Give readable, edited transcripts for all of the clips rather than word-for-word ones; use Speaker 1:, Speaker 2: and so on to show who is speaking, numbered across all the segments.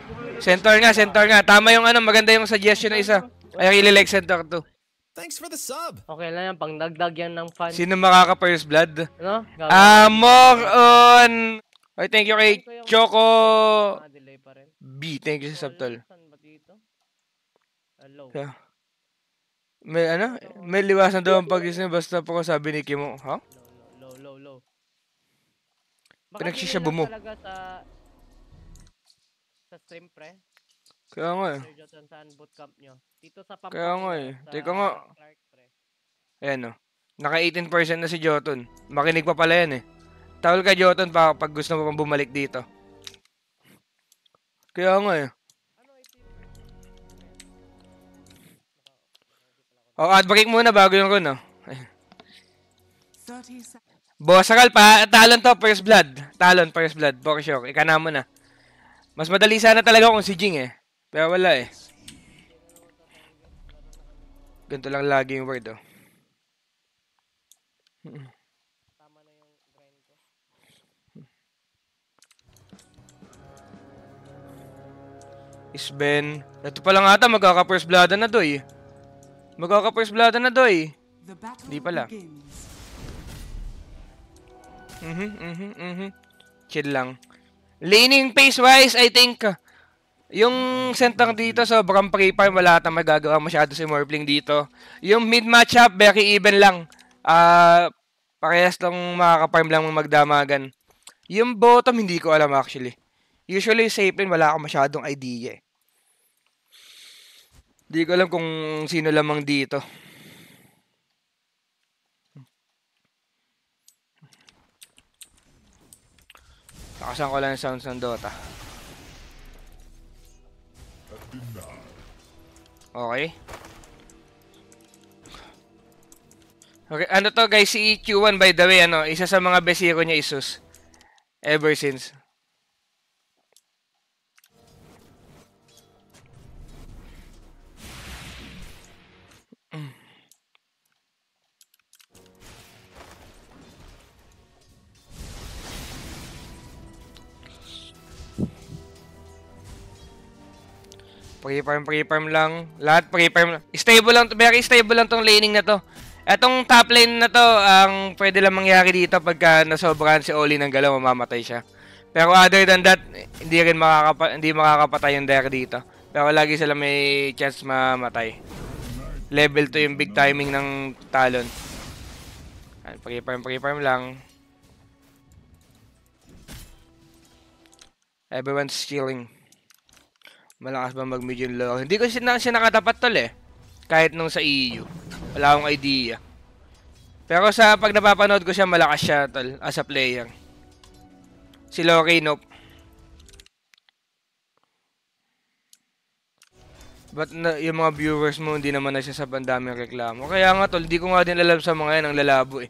Speaker 1: Centaur nga, Centaur nga. Tama yung ano, maganda yung suggestion na isa. I really like Centaur too.
Speaker 2: Thanks for the sub.
Speaker 3: Okay lang yan, pang dagdag yan ng fan.
Speaker 1: Sino makaka-first blood?
Speaker 3: Ano?
Speaker 1: More on... I thank you kay Choco
Speaker 3: Delay pa rin.
Speaker 1: B. Thank you sa subtol.
Speaker 3: Saan ba dito? Hello.
Speaker 1: Yeah. May ano? May liwasan daw ang pag-isip basta po ko sabi ni Kimo. Ha? Huh?
Speaker 3: Low.
Speaker 1: Pinagsisyabu mo.
Speaker 3: Talaga sa stream, pre.
Speaker 1: Kaya nga eh.
Speaker 3: Saan bootcamp nyo? Dito sa Pampanga.
Speaker 1: Kaya nga eh. Teka nga.
Speaker 3: Clark, pre.
Speaker 1: Ayan o. Naka 18% na si Jotun. Makinig pa pala yan eh. Tawal ka Jotun pa pag gusto mo pang bumalik dito. Kaya nga eh. Ad break muna bago yung run, no? Boss Akal pa, talon to, first blood. Talon, first blood, for sure. Ikana mo na. Mas madali sana talaga kung si Jing eh. Pero wala eh. Ganito lang lagi yung word, oh.
Speaker 3: Tama na yung grind ko.
Speaker 1: Isben. Ito pa lang ata, magkaka-first blood na doy. Magkaka-first blood na doy. Hindi pala. Chill lang. Laning pace-wise, I think, yung center dito, sobrang pre-farm, wala atang magagawa masyado si Morphling dito. Yung mid-matchup, very even lang. Parehas lang makaka-farm lang magdamagan. Yung bottom, hindi ko alam actually. Usually, safe lane, wala akong masyadong idea eh. Hindi ko alam kung sino lamang dito. Nakasan ko lang yung sounds ng Dota. Okay. Okay, ano to guys, si Q1 by the way, ano, isa sa mga best hero niya Isus. Ever since. Pre-farm lang. Lahat pre-farm lang. Stable lang, very stable lang tong laning na to. Etong top lane na to, ang pwede lang mangyari dito pagka nasobrahan si Oli ng galaw, mamamatay siya. Pero other than that, hindi makakapatay yung Dare dito. Pero lagi sila may chance mamatay. Level 2 yung big timing ng talon. Pre-farm lang. Everyone's chilling. Malakas ba mag-medium low? Hindi ko siya nakatapat tol eh. Kahit nung sa EU. Wala akong idea. Pero sa pag napapanood ko siya, malakas siya tol as a player. Si Lori, nope. But yung mga viewers mo, hindi naman nagsasabang daming reklamo. Kaya nga tol, hindi ko nga din alam sa mga yan ang lalabo eh.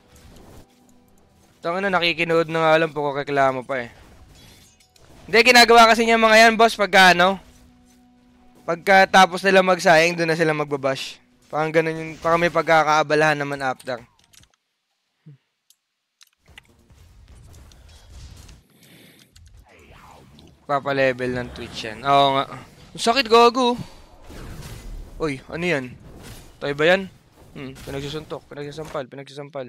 Speaker 1: Tanga na, nakikinood na nga alam po ko reklamo pa eh. Hindi, ginagawa kasi niya mga yan, boss, pagka ano, pagkatapos nila magsayang, doon na sila magbabash. Parang ganun yung, parang may pagkakaabalahan naman after. Papa-level ng Twitch yan. Oo nga. Ang sakit, gago. Uy, ano yan? Tayo ba yan? Pinagsusuntok, pinagsasampal.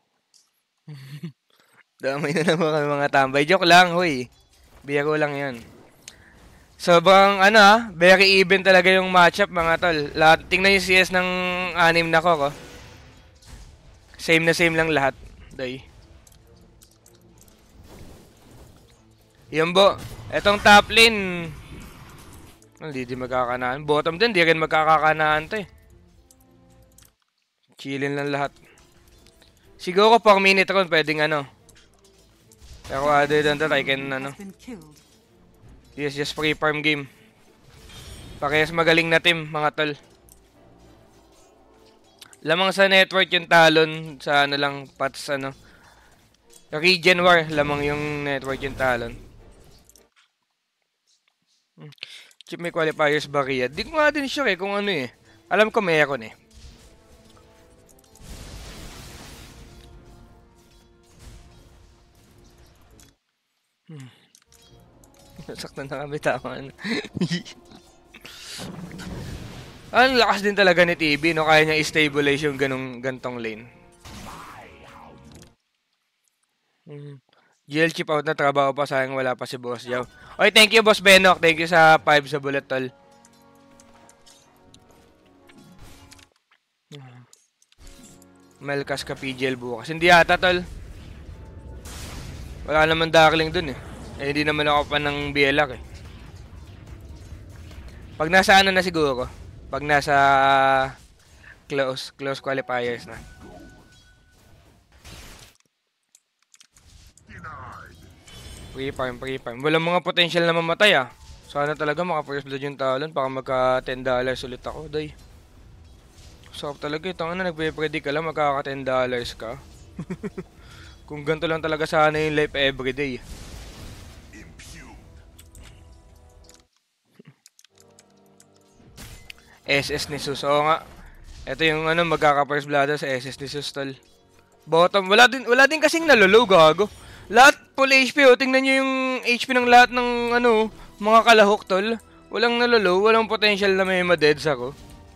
Speaker 1: Damay na naman kami mga tambay. Joke lang, huy. Biro lang yan. Sobrang, very even talaga yung matchup, mga tol. Tingnan yung CS ng anim na ko. Same na same lang lahat. Day. Yung etong top lane. Hindi magkakanaan. Bottom din, di rin magkakakanaan to eh. Chillin lang lahat. Siguro 4 minute ron, pwedeng Pero other than that, I can Yes, just free farm game. Parehas magaling na team, mga tol. Lamang sa network yung talon, sa lang, pats Regen War, lamang yung network yung talon. Chip may qualifiers ba kaya? Di ko nga din sure kung ano eh. Alam ko meron eh. Saktan na kami, tama na. Ang lakas din talaga ni TB, no? Kaya niya i-stabilize yung gantong lane. GL chip out na, trabaho pa, sayang wala pa si Boss Jow. Oy, thank you Boss Benok, thank you sa 5 sa bullet tol. Melkas ka PGL bukas. Hindi ata tol. Wala naman darling dun eh. Eh hindi naman ako pa ng BLR eh. Pag nasa ano na siguro. Pag nasa close qualifiers na. Free farm. Walang mga potential na mamatay ah. Sana talaga maka first blood yung talon para magka $10 ulit ako, day. Sarap talaga ito. Ano, nagpe-predict ka lang, magkaka $10 ka. Kung ganito lang talaga sana yung life everyday. SS ni Sus. Oo nga. Ito yung ano, magkaka-first blood sa SS ni Sus, tol. Bottom. Wala din kasing nalolow, gago. Lahat full HP, oh. Tingnan nyo yung HP ng lahat ng ano, mga kalahok, tol. Walang nalolow, walang potential na may ma-deads ako.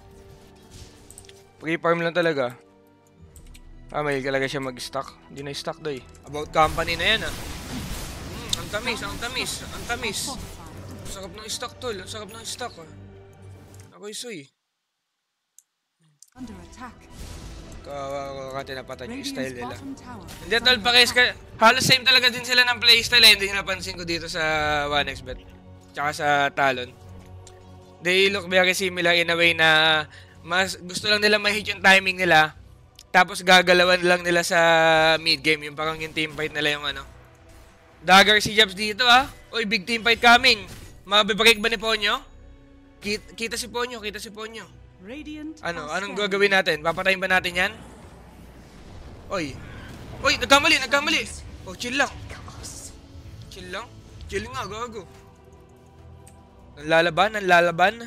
Speaker 1: Pre-farm lang talaga. May talaga siya mag-stock. Hindi na stock doy. About company na yan ah. Ang tamis. Sarap ng stock tol. Sarap ng stock ah. Ako isoy.
Speaker 2: Under attack.
Speaker 1: Kakati napatan yung style nila. Hindi tol, pakis ka. Halos same talaga din sila ng playstyle eh. Hindi napansin ko dito sa 1xbet. Tsaka sa Talon. They look very similar in a way na mas gusto lang nila ma-hit yung timing nila. Tapos gagalawan lang nila sa mid game. Yung parang yung team fight nila yung ano. Dagger si Jabs dito ah. Oy, big team fight coming. Mabibreak ba ni Ponyo? Kita si Ponyo. Ano? Anong gagawin natin? Papatayin ba natin yan? Oy, nagkamali. Oh, chill lang. Chill nga, gago. Nanlalaban.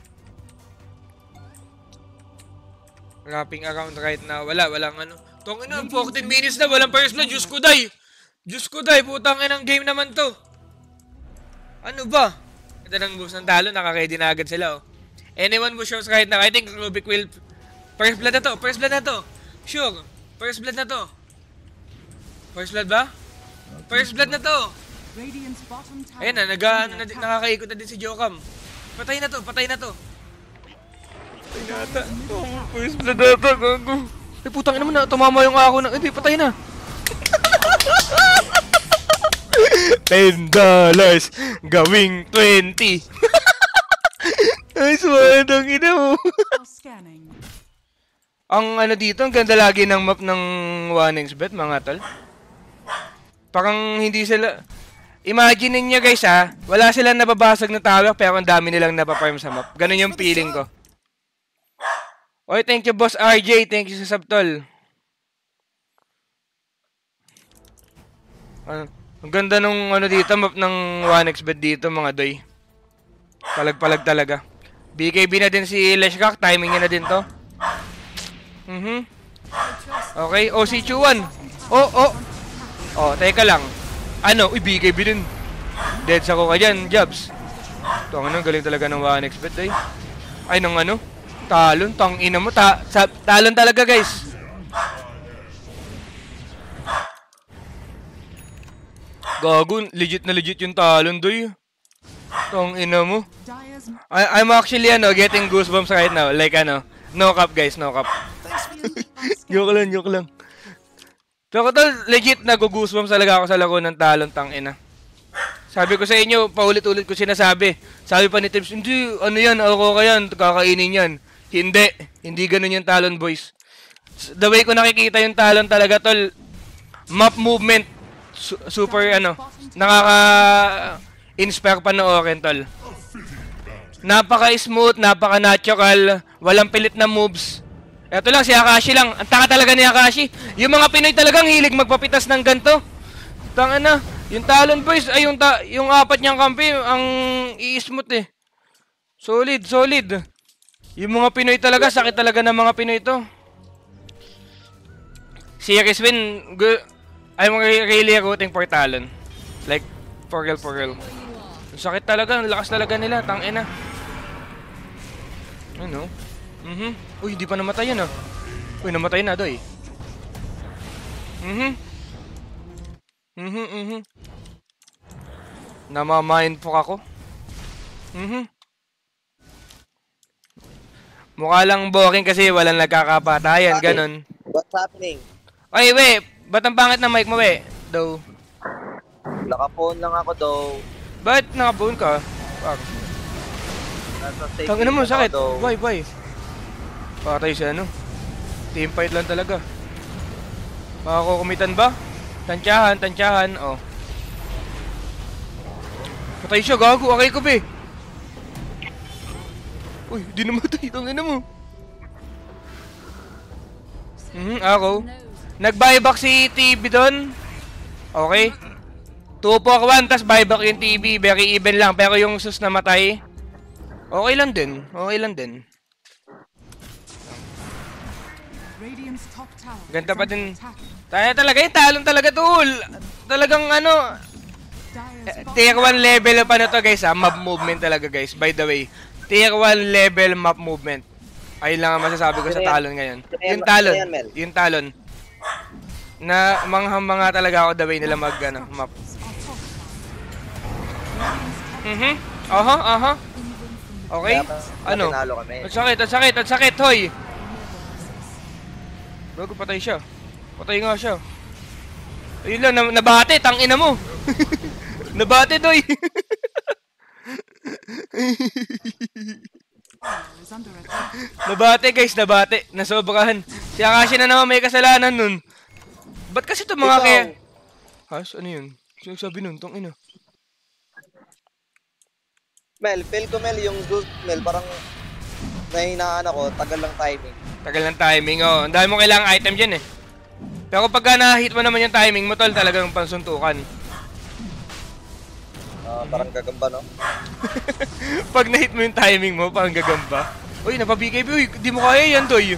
Speaker 1: Wrapping around right now. Walang ano. Tongin na, 14 minutes na. Walang first blood. Diyos ko day. Putang inang game naman to. Ano ba? Ito ng boost ng talo. Nakaka-ready na agad sila oh. Anyone who shows right now. I think Rubik will... First blood na to. Sure. First blood na to. First blood ba? First blood na to. Ayan na. Nakakaikot na din si Jokam. Patay na to. Pinata. First blood ata, gago. Ay, putang ina mo na. Tumama yung ako na. Hindi, patay na. $10 gawing 20. Ay, sumadang ina mo. Ang ano dito, ang ganda lagi ng map ng 1xbet, mga tol. Parang hindi sila... Imagine niyo guys ha, wala silang nababasag na tower pero ang dami nilang napaparm sa map. Ganun yung feeling ko. Oy, thank you Boss RJ, thank you sa subtol. Ang ganda nung ano dito, map ng 1xbet dito mga doy. Palag-palag talaga. BKB na din si Leshkak, timing niya na din to. Okay, si Chuan. Oh, teka lang. Ano? Uy, BKB din. Deads ako ka dyan, Jabs. Ito, ang galing talaga ng 1xbet doy. Ay, ng ano? Talon, ina mo. Talon talaga, guys. Gago, legit na legit yung talon, doy. Ina mo. I'm actually, getting goosebumps right now. Like, no cap, guys, no cap. Joke lang. Pero tol, legit nag-goosebumps talaga ako sa laro ng talon, ina. Sabi ko sa inyo, paulit-ulit ko sinasabi. Sabi pa ni Tips, hindi, ano yan, ako ka yan, kakainin yan. Hindi ganun yung talon, boys. The way ko nakikita yung talon talaga, tol, map movement, super, nakaka-inspire panoorin, tol. Napaka-smooth, napaka-natural, walang pilit na moves. Eto lang, si Akashi lang. Ang tanga talaga ni Akashi. Yung mga Pinoy talagang hilig magpapitas ng ganto. Tanga na. Yung talon, boys, ay yung apat niyang kampi, ang i-smooth eh. Solid. Yung mga Pinoy talaga, sakit talaga ng mga Pinoy to. Series win, I'm really rooting for Talon. Like, for real. Sakit talaga, ang lakas talaga nila, tangina. Ano? Uy, hindi pa namatay yan ah. Uy, namatay na, doy. Namamindfuck ako. Mukha lang boring kasi walang nagkakapatayan, ganun.
Speaker 2: What's happening?
Speaker 1: Oy, we, ba't ang pangit na mic mo, we? Daw.
Speaker 2: Naka-phone lang ako daw.
Speaker 1: Ba't nakabuon ka? Fuck.
Speaker 2: Nasa safe
Speaker 1: Tangina mo,
Speaker 2: lang ako
Speaker 1: sakit.
Speaker 2: daw.
Speaker 1: Why? Patay siya, ano? Team fight lang talaga. Makakukumitan ba? Tansyahan, oh. Patay siya, gago. Akay ko, be. Uy, di namatay. Tangina mo. Ako. Nag-buyback si TV doon. Okay. 2-4-1, tas buyback yung TV. Very even lang. Pero yung sus namatay, okay lang din. Ganda pa din. Tayo talaga yung talon talaga, tol. Talagang ano, tier 1 level pa na to, guys, ha. Map movement talaga, guys. By the way, tier 1 level map movement. Ayun lang ang masasabi ko sa talon ngayon. Yung talon. Na manghang-manga talaga ako the way nila mag, map. Aha. Okay? Ano? At sakit, hoy! Bago patay siya. Patay nga siya. Ayun lang, nabate, tangina mo. Nabate, doy. Nabate, guys, nabate. Nasobrahan. Si Akashi na naman may kasalanan nun. Ba't kasi ito mga kaya... Has? Ano yun? Sino sabi nun? Tangina.
Speaker 2: Mel, feel ko Mel, yung ghost Mel, parang nahinaan ako, tagal lang timing, oh. Ang dami mo kailangang item dyan eh. Pero pagka na-hit mo naman yung timing mo, tol, talagang pansuntukan. Parang gagamba, no?
Speaker 1: Pag na-hit mo yung timing mo, parang gagamba. Uy, napabigay, uy, di mo kaya yan, doy.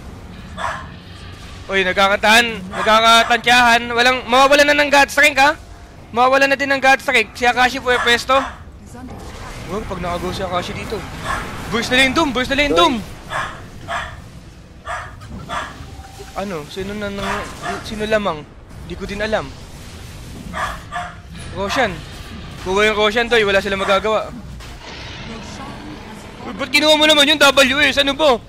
Speaker 1: Uy, nagkakatansyahan. Mawawalan na ng God Strength, ha? Mawawalan na din ng God Strength. Si Akashi po pwesto. Wow, pag nakago si Akashi dito. Burst nila yung Doom, Ano? Sino lamang? Di ko din alam. Roshan. Kuha yung Roshan, doy. Wala silang magagawa. Uy, ba't kinuha mo naman yung WS? Ano ba?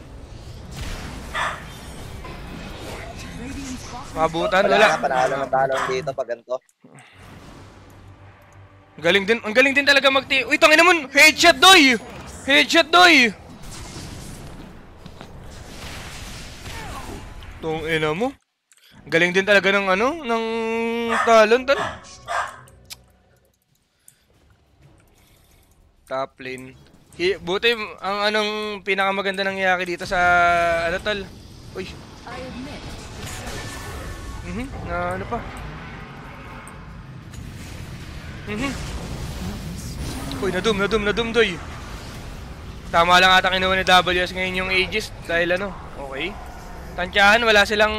Speaker 1: Mabutan, wala.
Speaker 2: Panalo ng talon dito pag ganito.
Speaker 1: Ang galing din talaga Uy, tangina mo! Headshot, doy! Tangina mo. Galing din talaga ng ng talon, tal. Top lane. Buti ang anong pinakamaganda nangyayari dito sa tal. Uy. Ano pa? Uy, na-doom, doy. Tama lang ata kinuha ni WS ngayon yung Aegis dahil okay. Tansyahan, wala silang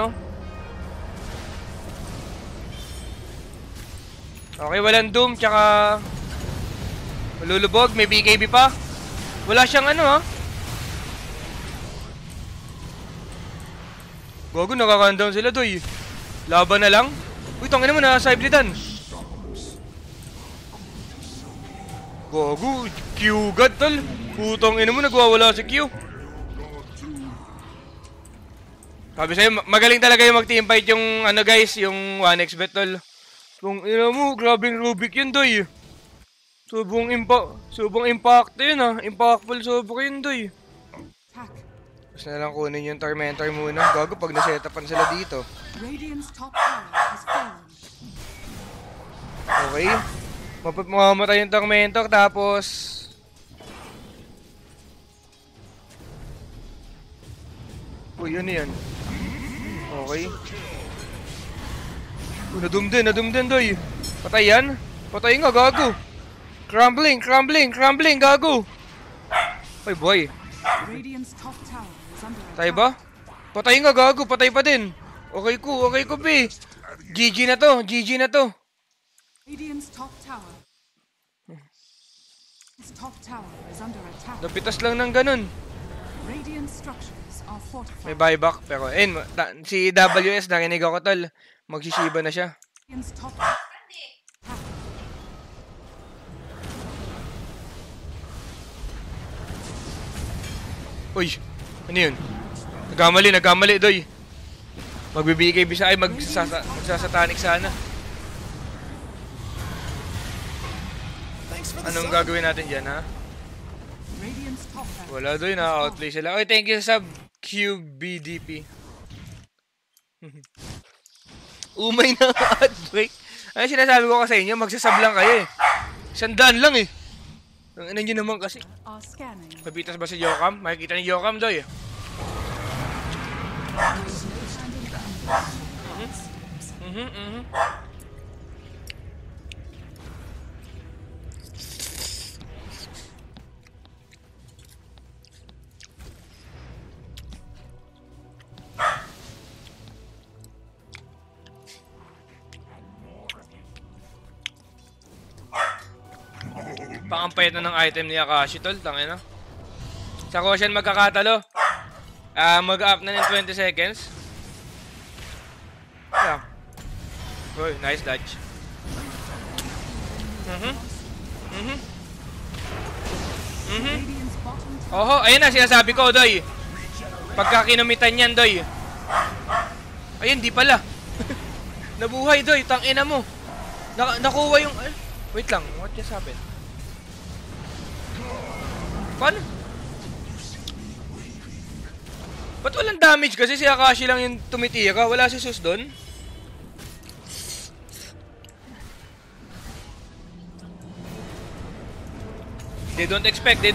Speaker 1: Okay, walang doom, tsaka malulubog, may BKB pa. Wala siyang Gago, nakaka-down sila, doy. Laban na lang. Uy, tangina mo, nasa-iblitan. Gago, Q-God, tol. Putang ina mo, nagwawala si Q. Sabi sa'yo, magaling talaga yung mag-teamfight yung, guys, yung 1xbet, tol. Kung ina mo, grabing Rubik yun, doy. Subong impact yun, Impactful sobra yun, doy. Tapos na lang kunin yung Tormentor muna. Gago pag nasetapan sila dito. Okay. Mamamatay yung Tormentor tapos... Uy, ano yan? Okay. Na-doom din, doy. Patay yan? Patay nga, gago. Crumbling, gago. Ay, boy. Patay ba? Patay nga, gago. Patay pa din. Okay ko, B. GG na to.
Speaker 4: His top tower is under attack.
Speaker 1: Napitas lang ng ganun.
Speaker 4: Radiant structures are fortified.
Speaker 1: May buyback, pero si WS, narinig ako tol. Magsisiba na siya.
Speaker 4: Radiant's top
Speaker 1: Uy, ano yun? Nagkamali, doy. Magbibigay bisa ay magsasatanik sana. Anong gagawin natin dyan, ha?
Speaker 4: Radiant's top tower.
Speaker 1: Wala doy, na-outplay sila. Oy, thank you sa QBDP. Umay na ad-break. Ano sinasabi ko sa inyo, magsasab lang kayo eh. 100 lang eh. Ang ina nyo naman kasi.
Speaker 4: Are scanning.
Speaker 1: Mabitas ba si Yokam? Makikita ni Yokam doy. Pangampayat na ng item ni Akashi tol, tangina. Sa Roshan magkakatalo. Mag-up na ng 20 seconds. Yeah. Uy, nice dodge.
Speaker 4: Radiant's bottom tower.
Speaker 1: Oho, ayun na sinasabi ko, doy. Pagka kinumitan yan, doy. Ayun, di pala. Nabuhay, doy. Tangina mo. Nakuha yung... Wait lang, what just happened? Paano? Ba't walang damage kasi si Akashi lang yung tumitira? Wala si Sus doon? They don't expect.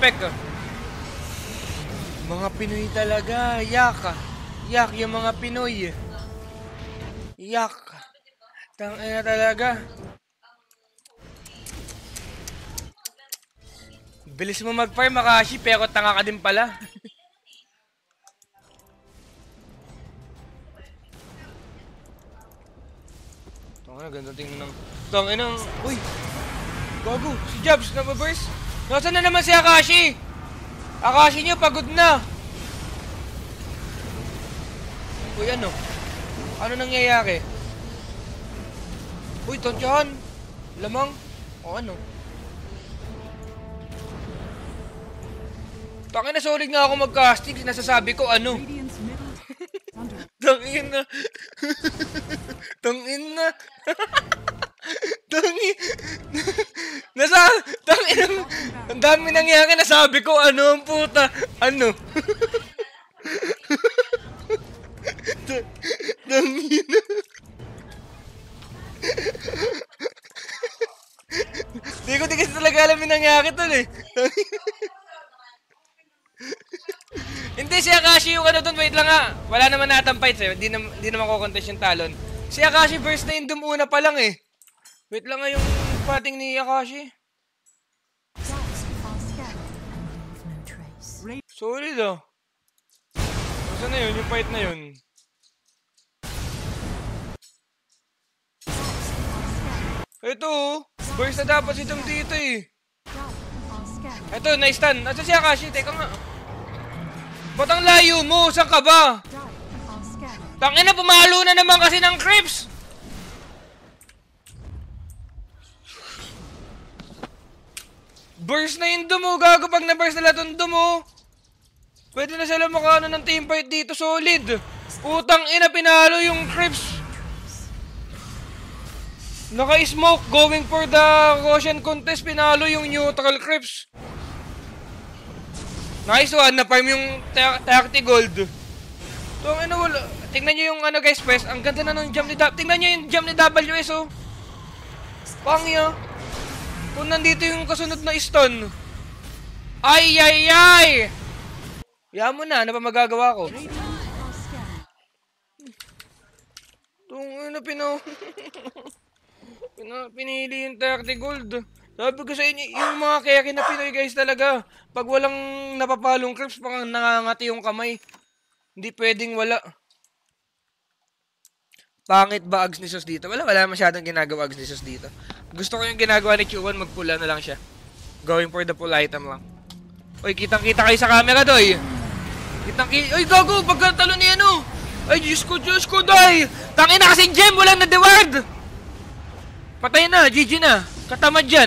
Speaker 1: Mga Pinoy talaga, yak. Yak yung mga Pinoy. Yak. Tangina talaga. Bilis mo mag-farm, Akashi, pero tanga ka din pala. Tangina, ganda tingnan ng... Tangina, uy! Gago, si Jabs, nababurst. Nasaan na naman si Akashi? Akashi niyo, pagod na. Uy, ano? Ano nangyayari? Uy, tontyahan. Lamang. O ano? Tangina, solid nga ako mag-casting. Nasasabi ko ano.
Speaker 4: Radiant's middle tower is under
Speaker 1: Tangina. Tangina. Tangina. Ang dami nangyari. Nasabi ko ano ang puta. Ano. Tangina. Di ko kasi talaga alam yung nangyari tol eh. Hindi, si Akashi yung ano doon, wait lang nga. Wala naman natang fights eh, di naman ko-contest yung talon. Si Akashi burst na yung dumuna pa lang eh. Wait lang nga yung pating ni Akashi. Solid oh. Saan na yun, yung fight na yun? Ito oh, burst na dapat si Dom dito eh. Ito, na-stun. Nasa si Akashi, teka nga. Ba't ang layo mo? Saan ka ba? Tangina, pumalo na naman kasi ng creeps! Burst na yung Doom, gago pag na-burst na lahat ng Doom. Pwede na sila makaano ng teamfight dito, solid. Putang ina, pinalo yung creeps. Naka-smoke, going for the Roshan contest, pinalo yung neutral creeps. Nice one, na-farm yung 30 gold. So, ano, wala. Tingnan nyo yung ano guys, West. Ang ganda na ng jump ni Tingnan nyo yung jump ni WS, oh. Pangya. Kung nandito yung kasunod na stun. Ay, ay, ay! Yan mo na, ano pa magagawa ko? Itong, ano, pinili yung 30 gold. Sabi ko sa inyo, yung mga carry na Pinoy guys talaga. Pag walang napapalong creeps, parang nangangati yung kamay. Hindi pwedeng wala. Pangit ba Ags ni Sus dito? Wala masyadong ginagawa Ags ni Sus dito. Gusto ko yung ginagawa ni Chuan, magpula na lang siya. Going for the full item lang. Uy, kitang-kita kayo sa camera, doy. Kitang-kita. Uy, gago, pagkatalo ni ano. Ay, Diyos ko, doy. Tangin na kasing gem, walang na-deward. Patay na, GG na. Katamad dyan.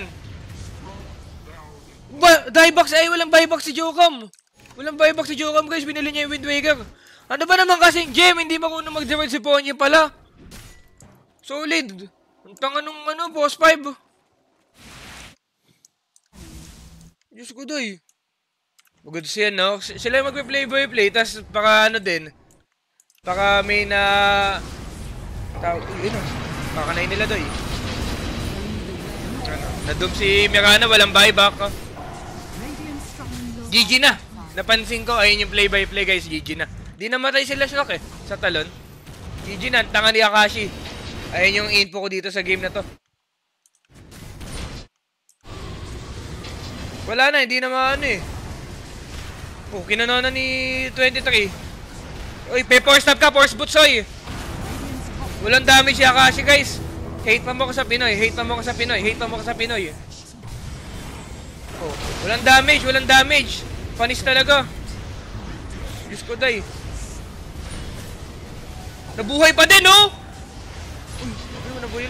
Speaker 1: Dieback, ay, walang buyback si Jocam. Walang buyback si Jocam, guys. Binili niya yung Wind Waker. Ano ba naman kasing gem? Hindi marunong mag-deward si Ponye pala. Solid. Ang tanga nung boss 5. Diyos ko, doy. Good siya, no? Sila yung magpe-play by play, tas baka ano din. Baka may na... Yun o. Baka na nila, doy. Ano? Nadum si Mirana, walang buyback. GG na. Napansin ko, ayun yung play by play, guys. GG na. Di namatay sila shock eh. Sa talon. GG na. Tanga ni Akashi. Ayun yung info ko dito sa game na to. Wala na, hindi na maano eh. Oh, kinanona ni 23. Uy, force stop ka, force butsoy. Walang damage si Akashi, guys. Hate pa mo ko sa Pinoy, hate pa mo ko sa Pinoy, hate pa mo ko sa Pinoy. Oh, walang damage. Panis talaga. Diyos ko, day. Nabuhay pa din, oh! Uy, ano mo nabuhay?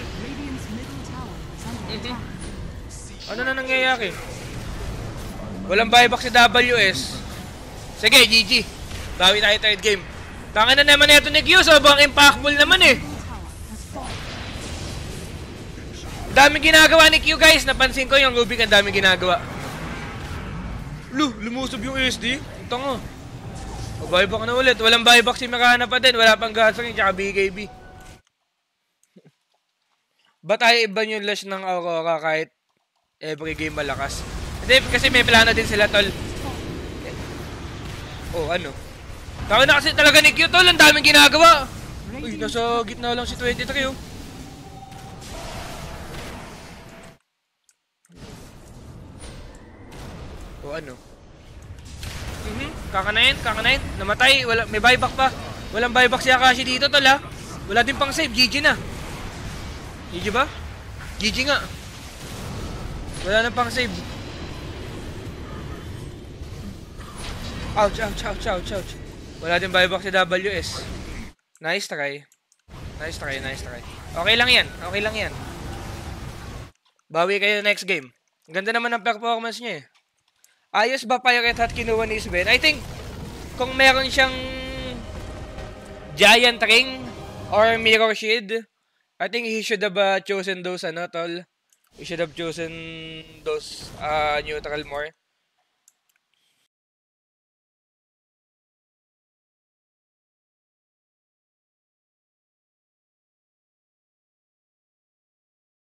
Speaker 1: Ano na nangyayari? Walang buyback si WS. Sige, GG. Bawi tayo third game. Tanga na naman ito ni Q. Sobrang impactful naman eh. Daming ginagawa ni Q, guys. Napansin ko yung Rubik ang daming ginagawa. Lumusob yung SD. Ito nga. O, buyback na ulit. Walang buyback si Mirana pa din. Wala pang Gatsang tsaka BKB. Ba't tayo iba yung lash ng Aurora kahit every game malakas? Hindi, kasi may plano din sila, tol. Oh, ano? Tama na kasi talaga ni Q, tol. Ang daming ginagawa. Uy, nasa gitna lang si 23, oh. Oh, ano? Kakanayin. Namatay. May buyback pa. Walang buyback si Akashi dito, tol, ha? Wala din pang save. GG na. GG ba? GG nga. Wala na pang save. Ouch. Wala din buyback si WS. Nice try. Okay lang yan. Bawi kayo next game. Ganda naman ang performance niya eh. Ayos ba Pirate Hat kinuha ni Sven? I think, kung meron siyang Giant Ring or Mirror Shield, I think he should have chosen those, tol. He should have chosen those neutral more.